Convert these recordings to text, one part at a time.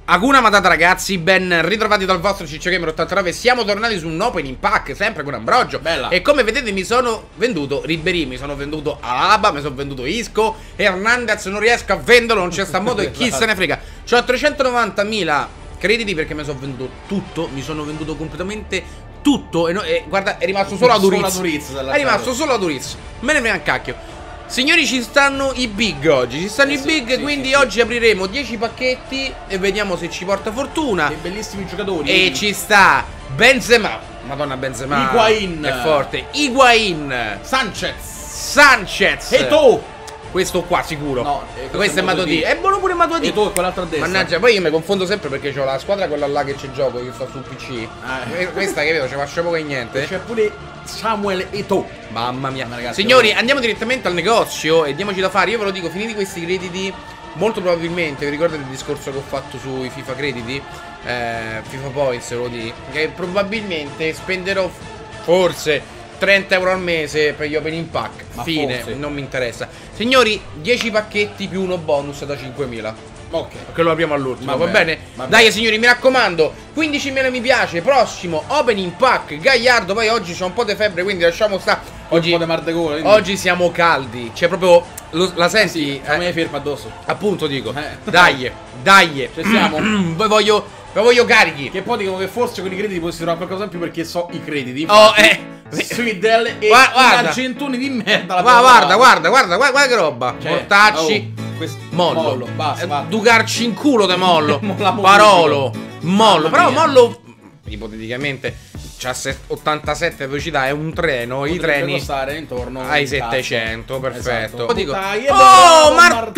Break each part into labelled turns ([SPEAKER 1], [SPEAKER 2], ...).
[SPEAKER 1] Hakuna Matata ragazzi, ben ritrovati dal vostro Ciccio Gamer 89. Siamo tornati su un opening pack, sempre con Ambrogio.
[SPEAKER 2] Bella.
[SPEAKER 1] E come vedete mi sono venduto Ribéry, mi sono venduto Alaba, mi sono venduto Isco. Hernandez non riesco a venderlo, non c'è sta modo e chi se ne frega. C'ho 390.000 crediti perché mi sono venduto tutto, mi sono venduto completamente tutto. E guarda, è rimasto solo Aduriz. È rimasto solo Aduriz. Me ne frega un cacchio. Signori, ci stanno i big oggi, ci stanno i big, quindi oggi apriremo 10 pacchetti e vediamo se ci porta fortuna.
[SPEAKER 2] Dei bellissimi giocatori.
[SPEAKER 1] E ci sta Benzema, Madonna Benzema,
[SPEAKER 2] Higuain,
[SPEAKER 1] è forte, Higuain, Sanchez,
[SPEAKER 2] Eto'o.
[SPEAKER 1] Questo qua sicuro.
[SPEAKER 2] No,
[SPEAKER 1] questo è Matuidi. È buono pure Matuidi.
[SPEAKER 2] Eto'o è quell'altro a destra.
[SPEAKER 1] Mannaggia, poi io mi confondo sempre perché c'ho la squadra quella là che c'è gioco, io sto sul PC. Questa che vedo, ci faccio poco e niente.
[SPEAKER 2] C'è pure Samuel Eto'o.
[SPEAKER 1] Mamma mia,
[SPEAKER 2] ragazzi,
[SPEAKER 1] signori, andiamo direttamente al negozio e diamoci da fare. Io ve lo dico, finiti questi crediti, molto probabilmente, vi ricordate il discorso che ho fatto sui FIFA crediti? FIFA Points, ve lo dico, che probabilmente spenderò forse 30 euro al mese per gli opening pack.
[SPEAKER 2] Ma
[SPEAKER 1] fine,
[SPEAKER 2] forse.
[SPEAKER 1] non mi interessa. Signori, 10 pacchetti più uno bonus da 5.000.
[SPEAKER 2] Ok.
[SPEAKER 1] Che lo apriamo all'ultimo, va bene?
[SPEAKER 2] Va
[SPEAKER 1] Dai
[SPEAKER 2] bene.
[SPEAKER 1] signori, mi raccomando, 15.000 mi piace, prossimo opening pack, Gagliardo. Poi oggi c'è un po' di febbre, quindi lasciamo sta.
[SPEAKER 2] Oggi, un po' di mar de culo, quindi.
[SPEAKER 1] Oggi siamo caldi, c'è proprio, la senti?
[SPEAKER 2] Sì, a me ferma addosso.
[SPEAKER 1] Appunto dico, dai, dai.
[SPEAKER 2] Ci siamo.
[SPEAKER 1] Poi voglio carichi.
[SPEAKER 2] Che poi dicono che forse con i crediti puoi trovare qualcosa in più perché so i crediti.
[SPEAKER 1] Oh,
[SPEAKER 2] Swidel e
[SPEAKER 1] guarda.
[SPEAKER 2] argentoni di merda.
[SPEAKER 1] Guarda che roba.
[SPEAKER 2] Cioè,
[SPEAKER 1] Mortacci. Mollo.
[SPEAKER 2] Basta, basta.
[SPEAKER 1] Ducarci in culo te mollo.
[SPEAKER 2] La
[SPEAKER 1] Parolo. Mollo.
[SPEAKER 2] Mamma
[SPEAKER 1] Però
[SPEAKER 2] mia.
[SPEAKER 1] mollo, ipoteticamente, c'ha 87 velocità, è un treno. I
[SPEAKER 2] Potrebbe
[SPEAKER 1] treni
[SPEAKER 2] costare intorno
[SPEAKER 1] ai
[SPEAKER 2] un
[SPEAKER 1] 700,
[SPEAKER 2] cazzo.
[SPEAKER 1] perfetto.
[SPEAKER 2] Esatto.
[SPEAKER 1] Dico,
[SPEAKER 2] Dai,
[SPEAKER 1] oh,
[SPEAKER 2] bravo,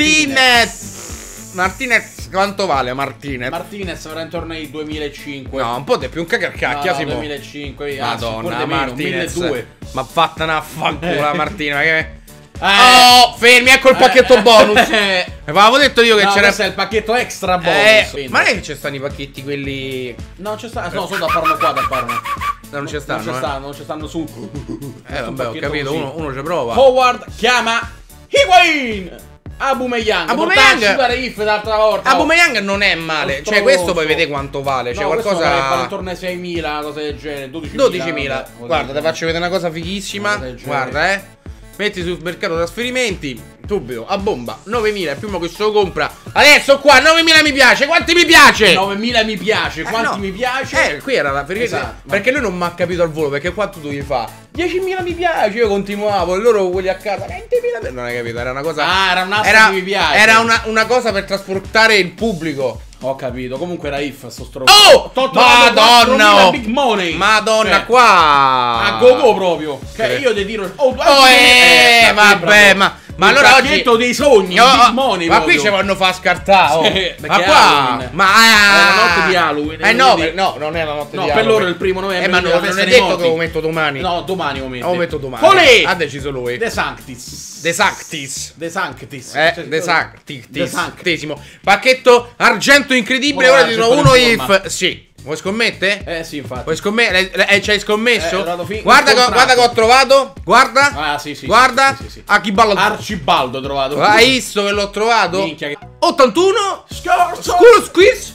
[SPEAKER 1] Martinez, quanto vale Martinez?
[SPEAKER 2] Martinez avrà intorno ai 2005.
[SPEAKER 1] No, un po' di più, un cacchia,
[SPEAKER 2] no,
[SPEAKER 1] Simo.
[SPEAKER 2] 2005.
[SPEAKER 1] Madonna,
[SPEAKER 2] Martinez.
[SPEAKER 1] Martinez. Ma vattene a fanculo la Martina, ma che... Oh, fermi, ecco il pacchetto bonus. Avevo detto io che c'era.
[SPEAKER 2] Questo è il pacchetto extra bonus.
[SPEAKER 1] Ma non è che ci stanno i pacchetti quelli.
[SPEAKER 2] No, c'è sta. No, sono da farlo qua, da farlo.
[SPEAKER 1] Non ci stanno.
[SPEAKER 2] Non ci stanno su.
[SPEAKER 1] Vabbè, ho capito, uno ci prova.
[SPEAKER 2] Howard chiama Higuain. Aubameyang. If d'altra volta.
[SPEAKER 1] Aubameyang non è male. Cioè, questo poi vede quanto vale. Cioè, qualcosa.
[SPEAKER 2] Intorno ai 6.000, cose del genere. 12.000.
[SPEAKER 1] 12.000. Guarda, ti faccio vedere una cosa fighissima. Guarda, metti sul mercato trasferimenti, subito, a bomba, 9.000, il primo che se lo compra. Adesso qua, 9.000 mi piace, quanti mi piace?
[SPEAKER 2] 9.000 mi piace, quanti mi piace?
[SPEAKER 1] Qui era la perché lui non mi ha capito al volo, perché qua tu devi fare 10.000 mi piace, io continuavo, e loro quelli a casa, 20.000, non hai capito, era una cosa.
[SPEAKER 2] Ah, era un asso di mi piace.
[SPEAKER 1] Era una cosa per trasportare il pubblico.
[SPEAKER 2] Ho capito, comunque era if sto
[SPEAKER 1] Oh! Madonna!
[SPEAKER 2] Big money.
[SPEAKER 1] Madonna, qua!
[SPEAKER 2] A go proprio. Che io ti tiro.
[SPEAKER 1] Vabbè, ma allora oggi
[SPEAKER 2] dei sogni, big money.
[SPEAKER 1] Ma qui ci vanno fa scartare. Ma qua,
[SPEAKER 2] è la notte di Halloween.
[SPEAKER 1] No, non è la notte di Halloween.
[SPEAKER 2] Per loro è il 1° novembre.
[SPEAKER 1] Ma non è detto che lo metto domani.
[SPEAKER 2] No, domani lo metto.
[SPEAKER 1] Lo metto domani.
[SPEAKER 2] Olè!
[SPEAKER 1] Ha deciso lui.
[SPEAKER 2] The Sanctis.
[SPEAKER 1] The Sanctis.
[SPEAKER 2] The Sanctis.
[SPEAKER 1] The Sanctis. Pacchetto argento incredibile. Ora ti do uno if. Sì. Vuoi scommette?
[SPEAKER 2] Sì, infatti.
[SPEAKER 1] Vuoi scommettere? Ci hai scommesso?
[SPEAKER 2] Guarda
[SPEAKER 1] che ho trovato. Guarda.
[SPEAKER 2] Ah, sì.
[SPEAKER 1] Guarda.
[SPEAKER 2] Sì.
[SPEAKER 1] Arcibaldo
[SPEAKER 2] ho trovato.
[SPEAKER 1] Hai visto che l'ho trovato?
[SPEAKER 2] Minchia che...
[SPEAKER 1] 81.
[SPEAKER 2] School
[SPEAKER 1] Squeeze.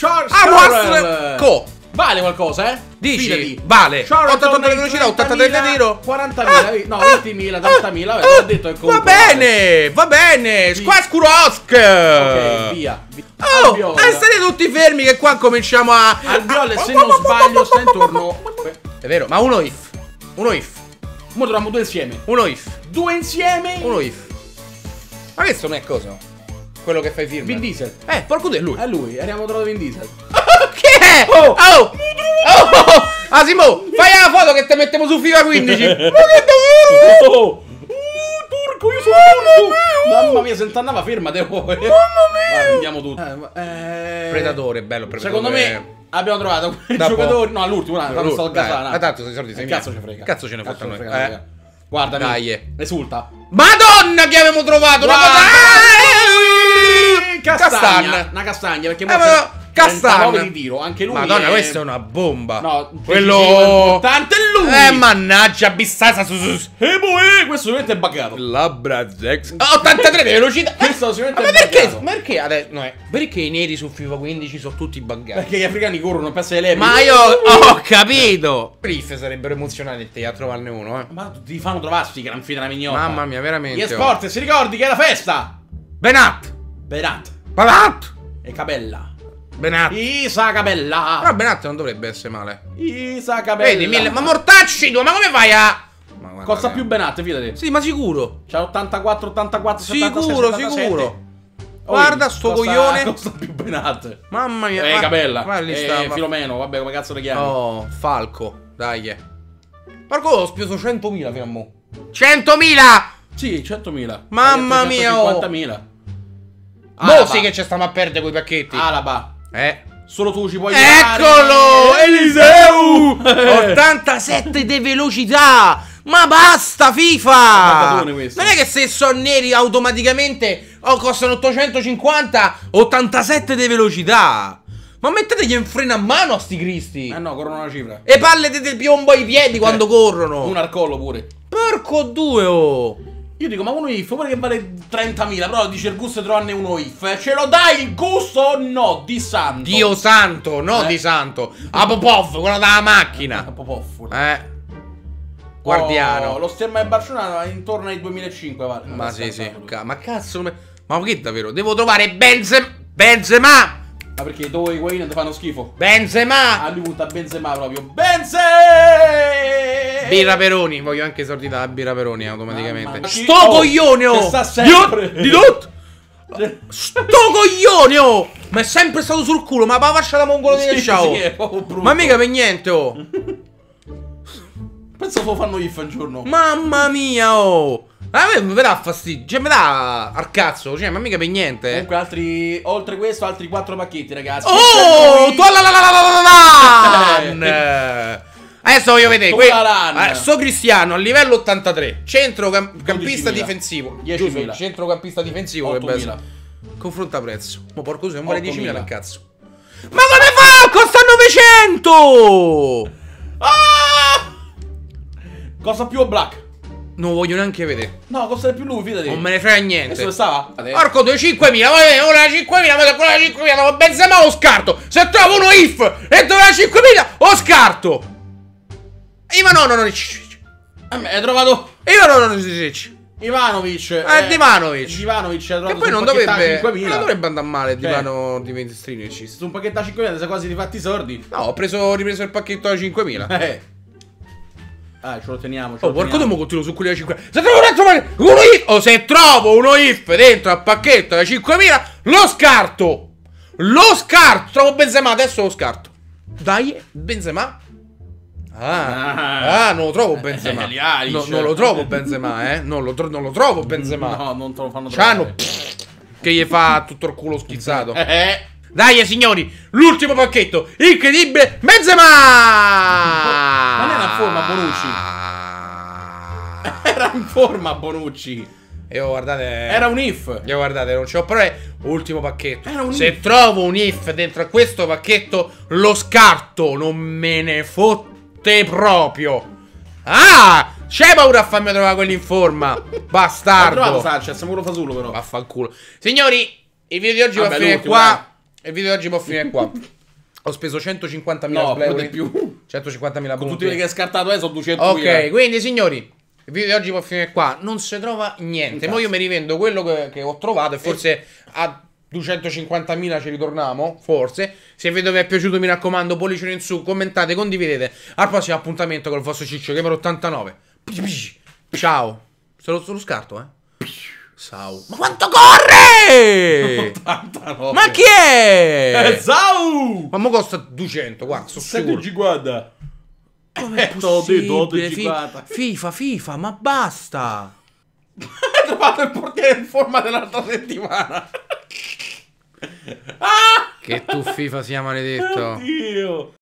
[SPEAKER 1] Co.
[SPEAKER 2] Vale qualcosa,
[SPEAKER 1] Dici?
[SPEAKER 2] Fidati.
[SPEAKER 1] Vale. 88 di velocità, 83 di tiro.
[SPEAKER 2] 40.000, no, 20.000, 30.000. Ho detto che
[SPEAKER 1] va bene. Squascurosk.
[SPEAKER 2] Ok, via.
[SPEAKER 1] Oh, state tutti fermi che qua cominciamo a...
[SPEAKER 2] Albiol, se non sbaglio, sta intorno...
[SPEAKER 1] È vero, ma uno if.
[SPEAKER 2] Mo troviamo due insieme.
[SPEAKER 1] Uno if.
[SPEAKER 2] Due insieme?
[SPEAKER 1] Uno if. Ma questo non è cosa? Quello che fai firma.
[SPEAKER 2] Vin Diesel.
[SPEAKER 1] Porco di lui.
[SPEAKER 2] È lui, abbiamo trovato Vin Diesel.
[SPEAKER 1] Che è? Asimo, fai la foto che ti mettiamo su FIFA 15. Ma che davvero?
[SPEAKER 2] Turco, io sono. Mamma mia, se andava ferma, devo. Mamma mia. Andiamo tutti.
[SPEAKER 1] Predatore, bello predatore.
[SPEAKER 2] Secondo me abbiamo trovato quel giocatore. No, all'ultimo, quando sto al Gasana.
[SPEAKER 1] Ma tanto sei soldi,
[SPEAKER 2] cazzo ce frega.
[SPEAKER 1] Cazzo ce ne fotta noi.
[SPEAKER 2] Guarda,
[SPEAKER 1] dai.
[SPEAKER 2] Esulta.
[SPEAKER 1] Madonna che avevamo trovato.
[SPEAKER 2] Castagna. Una castagna, perché
[SPEAKER 1] Castan.
[SPEAKER 2] di tiro, anche lui.
[SPEAKER 1] Madonna, questa è una bomba.
[SPEAKER 2] No,
[SPEAKER 1] quello
[SPEAKER 2] importante è lui.
[SPEAKER 1] mannaggia, Bissasa su.
[SPEAKER 2] Questo sicuramente è buggato.
[SPEAKER 1] Labbra Zex. 83 di velocità.
[SPEAKER 2] Questo sicuramente
[SPEAKER 1] Ma
[SPEAKER 2] è
[SPEAKER 1] perché?
[SPEAKER 2] buggato.
[SPEAKER 1] Perché adesso? No, perché i neri su FIFA 15 sono tutti buggati?
[SPEAKER 2] Perché gli africani corrono, pensa che lei.
[SPEAKER 1] Ma io ho capito. Riff sarebbero emozionanti a trovarne uno, eh.
[SPEAKER 2] Ma ti fanno trovare sti gran fine della mignotta.
[SPEAKER 1] Mamma mia, veramente.
[SPEAKER 2] Gli sport, si ricordi che è la festa?
[SPEAKER 1] Benat.
[SPEAKER 2] Benat
[SPEAKER 1] Benat.
[SPEAKER 2] e Cabella.
[SPEAKER 1] Benat.
[SPEAKER 2] Isa Cabella.
[SPEAKER 1] Però Benat non dovrebbe essere male.
[SPEAKER 2] Isa Cabella.
[SPEAKER 1] Vedi, ma mortacci tu, ma come fai a... Ma guarda,
[SPEAKER 2] Costa più Benat, fidati.
[SPEAKER 1] Sì, ma sicuro.
[SPEAKER 2] C'ha 84, 84,
[SPEAKER 1] Sicuro,
[SPEAKER 2] 76, 77.
[SPEAKER 1] sicuro. Guarda sto coglione.
[SPEAKER 2] Costa più Benat.
[SPEAKER 1] Mamma mia.
[SPEAKER 2] Cabella.
[SPEAKER 1] Lì sta,
[SPEAKER 2] Filomeno, vabbè, come cazzo le chiami?
[SPEAKER 1] Oh, Falco, dai. Marco, ho speso 100.000 fino a mo'. 100.000!
[SPEAKER 2] Sì, 100.000.
[SPEAKER 1] Mamma mia, oh.
[SPEAKER 2] 50.000.
[SPEAKER 1] Mo' sì che ci stiamo a perdere quei pacchetti.
[SPEAKER 2] Alaba. Solo tu ci puoi
[SPEAKER 1] Eccolo! Eliseu! 87 di velocità! Ma basta FIFA! Non è che se sono neri automaticamente costano 850, 87 di velocità! Ma mettetegli un freno a mano a sti cristi!
[SPEAKER 2] No, corrono una cifra.
[SPEAKER 1] E palle del piombo ai piedi quando corrono!
[SPEAKER 2] Un arcollo pure.
[SPEAKER 1] Porco due, oh!
[SPEAKER 2] Io dico, ma uno if, pure che vale 30.000, però dice il gusto di trovarne uno if. Ce lo dai il gusto o no? Di santo.
[SPEAKER 1] Dio santo, no di santo. A Popov, quella della macchina.
[SPEAKER 2] Popov.
[SPEAKER 1] Guardiano.
[SPEAKER 2] Lo stemma di Barcellona intorno ai 2005 vale.
[SPEAKER 1] Ma sì, sì. Ma cazzo, ma che davvero? Devo trovare Benzema!
[SPEAKER 2] Ma perché dove i Higuain ti fanno schifo?
[SPEAKER 1] Benzema!
[SPEAKER 2] A lui punta Benzema proprio. Benzema!
[SPEAKER 1] Birra Peroni, voglio anche soldi da Birra Peroni automaticamente. Sto
[SPEAKER 2] Oh,
[SPEAKER 1] coglione, oh!
[SPEAKER 2] che sta sempre.
[SPEAKER 1] Di tutto! Sto coglione, oh! Ma è sempre stato sul culo, ma faccia da mongolo di ciao!
[SPEAKER 2] Sì, è proprio brutto.
[SPEAKER 1] Ma mica per niente, oh!
[SPEAKER 2] Penso che lo fanno if un giorno.
[SPEAKER 1] Mamma mia, oh! A me mi dà fastidio, cioè mi dà al cazzo, cioè ma mica per niente.
[SPEAKER 2] Comunque oltre questo altri 4 pacchetti, ragazzi.
[SPEAKER 1] Oh! Adesso voglio vedere sto Cristiano a livello 83, centrocampista difensivo.
[SPEAKER 2] 10.000.
[SPEAKER 1] Centrocampista difensivo
[SPEAKER 2] 8.000.
[SPEAKER 1] Confronta prezzo. Ma porco se non vale 10.000 al cazzo. Ma come fa? Costa 900!
[SPEAKER 2] Cosa più o Black?
[SPEAKER 1] Non voglio neanche vedere.
[SPEAKER 2] No, costa di più lui, fidati.
[SPEAKER 1] Non me ne frega niente.
[SPEAKER 2] Dove stava?
[SPEAKER 1] Porco 5.000, ora 5.000, quella 5.000, ma Benzema o scarto. Se trovo uno if e dove 5.000 o scarto.
[SPEAKER 2] Hai trovato Ivanovic.
[SPEAKER 1] Divanovic.
[SPEAKER 2] Che
[SPEAKER 1] poi non dovrebbe andare male Divano di 20 strinici.
[SPEAKER 2] Su un pacchetto a 5.000 sei quasi rifatti i sordi.
[SPEAKER 1] No, ho ripreso il pacchetto da 5.000.
[SPEAKER 2] Ce lo teniamo.
[SPEAKER 1] Porco domo continuo su quelli da 5.000. Se trovo un altro uno if, o se trovo uno if dentro al pacchetto da 5.000, lo scarto. Trovo Benzema, adesso lo scarto. Dai, Benzema. Non lo trovo Benzema. Non lo trovo Benzema, non lo trovo Benzema.
[SPEAKER 2] No, non te lo fanno
[SPEAKER 1] trovare. Che gli fa tutto il culo schizzato. Dai, signori, l'ultimo pacchetto incredibile, Benzema!
[SPEAKER 2] Ma non era in forma Bonucci. Era in forma Bonucci.
[SPEAKER 1] Io guardate,
[SPEAKER 2] era un if.
[SPEAKER 1] Io guardate, non c'ho parole. Ultimo pacchetto. Se trovo un if dentro a questo pacchetto, lo scarto. Non me ne fotte proprio. C'è paura a farmi trovare quelli in forma. Bastardo.
[SPEAKER 2] Ho trovato Sanchez, sicuro Fasullo però.
[SPEAKER 1] Vaffanculo. Signori, il video di oggi va a finire qua. Il video di oggi può finire qua. Ho speso 150.000
[SPEAKER 2] euro di più.
[SPEAKER 1] 150.000
[SPEAKER 2] con tutti quelli che hai scartato sono 200.000.
[SPEAKER 1] Ok, quindi signori, il video di oggi può finire qua. Non si trova niente. Mo' io mi rivendo quello che ho trovato e forse a 250.000 ci ritorniamo. Forse. Se il video vi è piaciuto, mi raccomando, pollicione in su, commentate, condividete. Al prossimo appuntamento con il vostro Ciccio Gamer 89. Ciao. Se lo scarto, Sau. Ma quanto corre?
[SPEAKER 2] 89.
[SPEAKER 1] Ma chi è?
[SPEAKER 2] Sau.
[SPEAKER 1] Ma mo costa 200, guarda, sto sicuro.
[SPEAKER 2] 750.
[SPEAKER 1] Come è possibile? FIFA, ma basta.
[SPEAKER 2] Hai trovato il portiere in forma dell'altra settimana.
[SPEAKER 1] Che tu FIFA sia maledetto.
[SPEAKER 2] Oddio.